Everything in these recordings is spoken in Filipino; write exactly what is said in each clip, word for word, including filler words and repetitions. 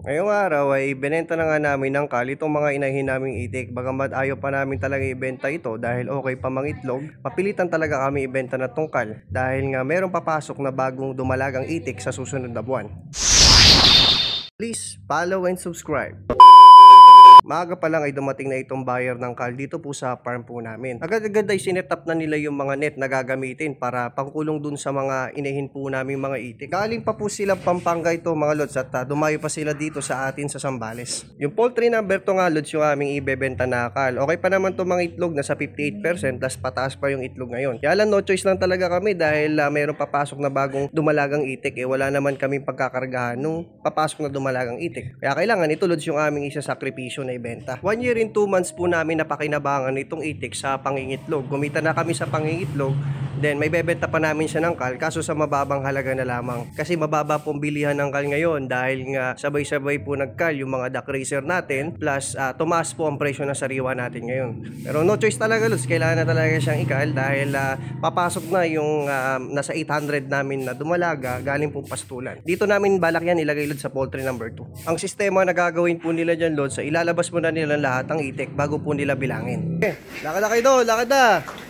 Ngayong araw ay binenta na nga namin ng kal itong mga inahin naming itik. Bagamat ayaw pa namin talaga ibenta ito dahil okay pa mang itlog, papilitan talaga kami ibenta na tong kal dahil nga merong papasok na bagong dumalagang itik sa susunod na buwan. Please follow and subscribe. Maaga pa lang ay dumating na itong buyer ng kal dito po sa farm po namin. Agad-agad ay sinetap na nila yung mga net na gagamitin para pangkulong dun sa mga inahin po namin mga itik. Galing pa po sila Pampanga ito mga lods at uh, dumayo pa sila dito sa atin sa Zambales. Yung poultry number to nga lods yung aming ibebenta na kal. Okay pa naman to mga itlog na sa fifty-eight percent plus pataas pa yung itlog ngayon. Kaya lang no choice lang talaga kami dahil uh, mayroong papasok na bagong dumalagang itik. Eh wala naman kaming pagkakargahan nung papasok na dumalagang itik. Kaya kailangan ito lods yung aming isa sakripisyo na ibenta. One year and two months po namin napakinabangan itong itik sa pangingitlog. Gumita na kami sa pangingitlog, then may bebenta pa namin siya ng kal kaso sa mababang halaga na lamang. Kasi mababa pong bilihan ng kal ngayon dahil nga sabay-sabay po nagkal yung mga duck racer natin plus uh, tumaas po ang presyo ng sariwa natin ngayon. Pero no choice talaga lods, kailangan na talaga siyang ikal dahil uh, papasok na yung uh, nasa eight hundred namin na dumalaga galing po pastulan. Dito namin balak yan ilagay lods sa poultry number two. Ang sistema na gagawin po nila dyan lods, sa ilalabas mo na nila lahat ng itik bago po nila bilangin. Okay, lakad na kayo doon, lakad na.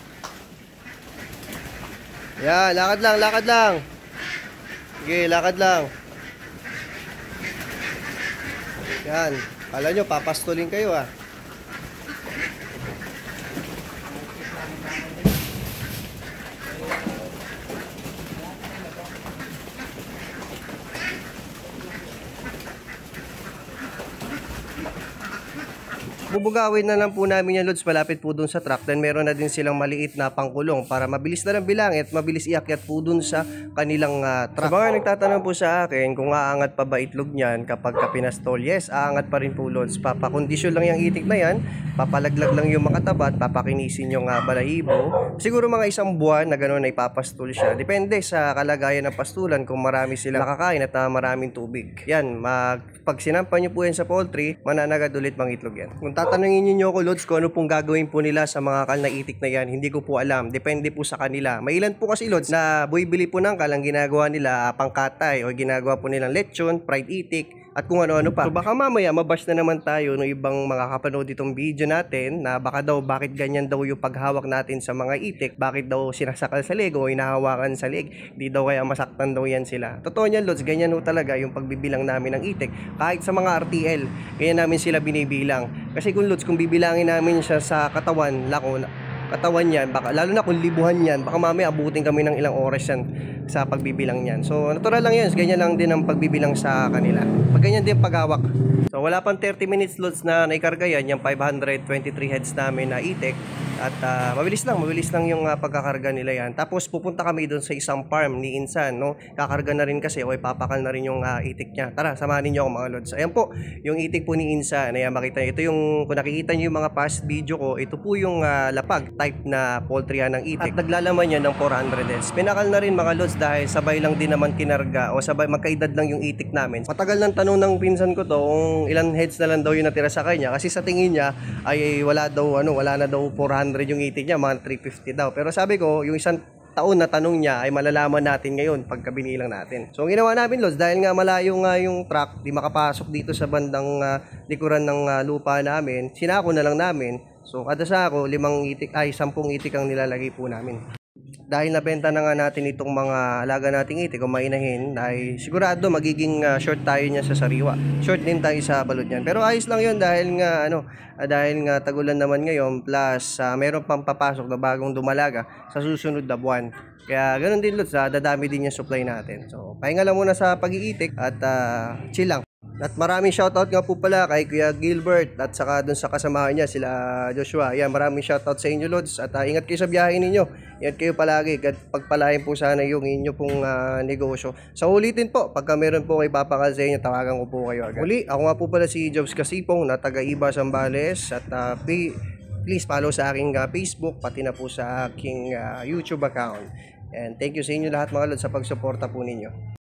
Yan, lakad lang, lakad lang. Sige, lakad lang. Yan, kala nyo papastulin kayo ah. Bubugawin na lang po namin yung loads malapit po dun sa truck. Then meron na din silang maliit na pangkulong para mabilis na lang bilangin at mabilis iakyat po dun sa kanilang uh, truck. Sa mga nagtatanong po sa akin kung aangat pa ba itlog niyan kapag ka pinastol, yes, aangat pa rin po loads. Papakondisyon lang yung itik na yan, papalaglag lang yung mga tabat, papakinisin yung uh, balahibo. Siguro mga isang buwan na gano'n ay papastol siya. Depende sa kalagayan ng pastulan kung marami silang nakakain at uh, maraming tubig. Yan, mag, pag sinampan nyo po yan sa poultry, mananagad ulit mang itlog yan. Kung tatanungin niyo ako loads kung ano pong gagawin po nila sa mga kal na itik na yan, hindi ko po alam. Depende po sa kanila. May ilan po kasi loads na buibili po ng kal ang ginagawa nila uh, pangkatay o ginagawa po nilang lechon, fried itik at kung ano-ano pa. So baka mamaya mabash na naman tayo ng ibang mga kapanood itong video natin na baka daw bakit ganyan daw yung paghawak natin sa mga itik, bakit daw sinasakal sa leg o hinahawakan sa leg, di daw kaya masaktan daw yan sila. Totoo niyan loads, ganyan ho talaga yung pagbibilang namin ng itik kahit sa mga R T L, ganyan namin sila binibilang. Kasi kung loads, kung bibilangin namin siya sa katawan, lako, katawan yan, baka, lalo na kung libuhan yan, baka mamaya abutin kami ng ilang oras yan sa pagbibilang yan. So natural lang yan, ganyan lang din ang pagbibilang sa kanila. Pag ganyan din paghawak. So wala pang thirty minutes loads na naikarga yan, yung five hundred twenty-three heads namin na itik. At uh, mabilis lang, mabilis lang yung uh, pagkakarga nila yan. Tapos pupunta kami doon sa isang farm ni Insan, no? Kakarga na rin kasi, o papakal na rin yung uh, itik niya. Tara, samahan niyo ako mga lods. Ayan po, yung itik po ni Insan. Ayan, makita niyo. Ito yung, kung nakikita niyo yung mga past video ko, ito po yung uh, lapag type na poultry ng itik. At naglalaman yan ng four hundred heads. Pinakal na rin mga lods dahil sabay lang din naman kinarga o sabay magkaedad lang yung itik namin. Matagal ng tanong ng pinsan ko to kung ilan heads na lang daw yung natira sa kanya kasi sa tingin niya ay wala daw ano, wala na daw four hundred yung itik niya, mga three fifty daw. Pero sabi ko, yung isang taon na tanong niya ay malalaman natin ngayon pagka binilang natin. So ang ginawa namin lods, dahil nga malayo nga yung truck, di makapasok dito sa bandang uh, likuran ng uh, lupa namin, sinako na lang namin. So kada sako, limang itik ay sampung itik ang nilalagay po namin. Dahil nabenta na nga natin itong mga alaga nating itik o mainahin, ay sigurado magiging uh, short tayo niya sa sariwa. Short din tayo sa balot niyan. Pero ayos lang 'yon dahil nga ano, uh, dahil nga tagulan naman ngayon plus uh, meron pang papasok na bagong dumalaga sa susunod na buwan. Kaya ganoon din lods, uh, dadami din yung supply natin. So pahinga lang muna sa pag-iitik at uh, chill lang. At maraming shoutout nga po pala kay Kuya Gilbert at saka dun sa kasamahan niya sila Joshua. Ayan, maraming shoutout sa inyo lods at uh, ingat kayo sa biyahe ninyo. Ingat kayo palagi at pagpalain po sana yung inyo pong uh, negosyo. Sa so, ulitin po, pagka meron po kayo papakal sa inyo, tawagan ko po kayo agad. Uli, ako nga po pala si Jobs Kasipong na taga Iba Zambales at uh, please follow sa aking uh, Facebook pati na po sa aking uh, YouTube account. And thank you sa inyo lahat mga lods sa pagsuporta po ninyo.